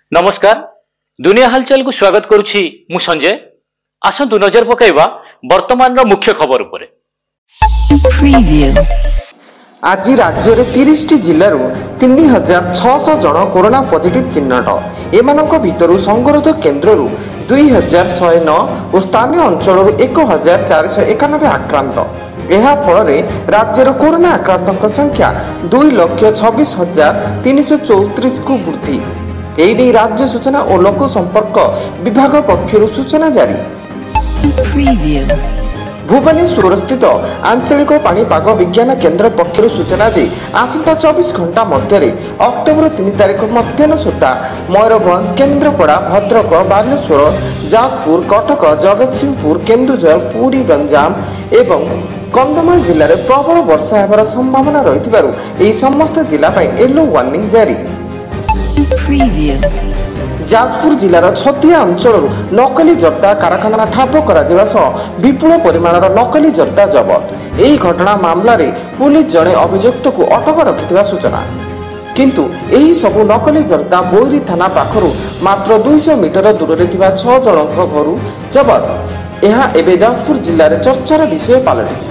नमस्कार दुनिया हालचाल को स्वागत करुछि मु संजय। आसंतु नजर पकाइबा वर्तमान मुख्य खबर उपरे। आज राज्य में 30 जिलूर 3600 जन कोरोना पॉजिटिव चिन्हट। एमानक भितरु संगरोध केन्द्र 2109 और स्थानीय अंचल 1491 आक्रांत। यह फल राज्यर कोरोना आक्रांत संख्या 2,26,334 को वृद्धि। एने राज्य सूचना और लोक संपर्क विभाग पक्षर सूचना जारी। भुवनेश्वर स्थित आंचलिक पाणीपाग विज्ञान केन्द्र पक्षर सूचना जे आसंता 24 घंटा मध्य अक्टोबर 3 तारिख मध्याह्न सुधा मयूरभंज, केन्द्रापड़ा, भद्रक, बालेश्वर, जाजपुर, कटक, जगतसिंहपुर, केन्दुझर, पुरी, गंजाम एवं कंधमाल जिले में प्रबल वर्षा होबार संभावना रही समस्त जिला येलो वार्निंग जारी। जाजपुर जिलार छतिया अंचल नकली जर्दा कारखाना ठाप कर विपुल परिमाणर नकली जर्दा जबत। यही घटना मामला रे पुलिस जड़े अभियुक्त को अटक रखिथिबा सूचना। किंतु यही सबु नकली जर्दा बोईरी थाना पाखरु मात्र 200 मीटर दूर रे थिबा 6 जनक घरु जबत। यह एबे जाजपुर जिल्ला रे चर्चार विषय पालटिछि।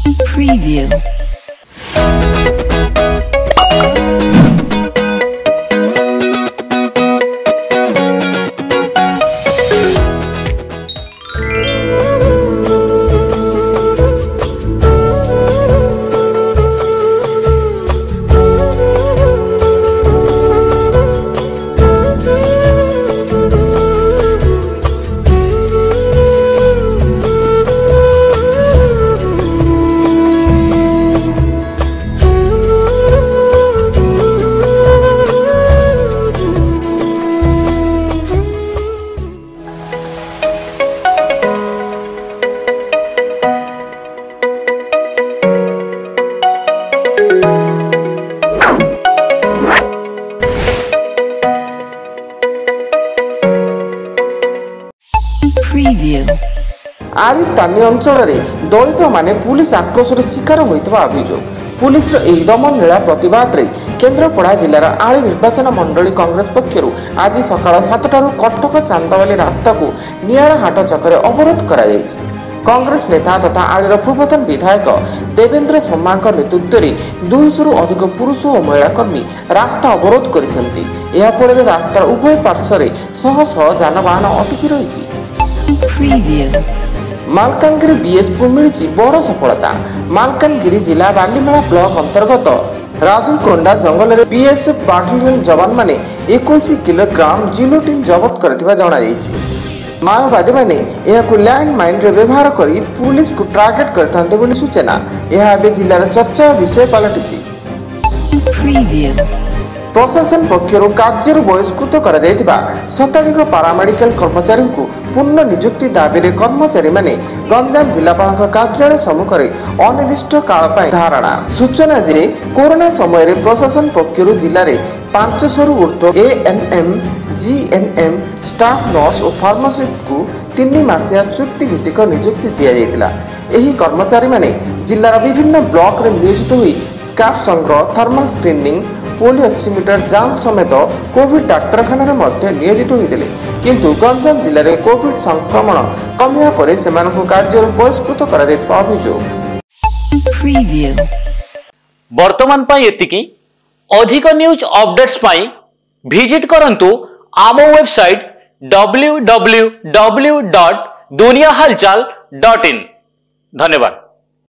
आली स्थानीय अंचल में दलित माने पुलिस आक्रोश शिकार होता अभियोग। पुलिस दमन लीला प्रतिवाद रे केन्द्रापड़ा जिलार आली निर्वाचन मंडली कांग्रेस पक्षर आज सकाळ 7टारू कटक चांदवाली रास्ता को नियाळाहाट छकरे अवरोध करा जायछि। कांग्रेस नेता तथा आलीर पूर्वतन विधायक देवेंद्र शर्मा नेतृत्व में 200 अधिक पुरुष और महिला कर्मी रास्ता अवरोध करिसेंती। एहा फଳରେ रास्तार उभय पार्श्व शह शह जानवाहन अटकी रही। मालकानगिरी बीएस को मिली बड़ सफलता। मालकानगिरी जिला बालीमेला ब्लॉक अंतर्गत राजुलकोंडा जंगल में बीएसएफ बाटालियन जवान माने 21 किलोग्राम जिलोटिन जबत करथिबा जणा जायछि। माओवादी माने यह लैंड माइन रे व्यवहार करी पुलिस को टार्गेट करथांते बोली सूचना। यह एबे जिल्लार चर्चा विषय पालटिछि। प्रशासन पक्षर कार्य बहिष्कृत कर शताधिक पारामेडिकल कर्मचारी को पूर्ण नियुक्ति दाबी रे कर्मचारी माने गंजाम जिलापाल कार्यालय सम्मुख में अनिर्दिष्ट काल धारणा। सूचना जे कोरोना समय प्रशासन पक्षर जिले में 500 ऊर्ध्व एएनएम, जीएनएम, स्टाफ नर्स और फार्मासिस्ट को 3 मासिया चुक्ति भित्तिक नियुक्ति दि जाइतिला। एही कर्मचारी माने जिलार विभिन्न ब्लॉक रे नियोजित हुई स्काफ संग्रह, थर्मल स्क्रीनिंग, पोलियो ऑक्सीमीटर जांच समेत कोविड डाक्तरखाना मध्य नियोजित होते। किंतु गंजाम जिले में कोविड संक्रमण कमिया पर सेमानकु कार्य बहिष्कृत करा दैथिबा अभियोग। वर्तमान पाई एतिकी। अधिक न्यूज अपडेट्स पाई विजिट करंतु आम वेबसाइट www.duniyahalchal.in। धन्यवाद।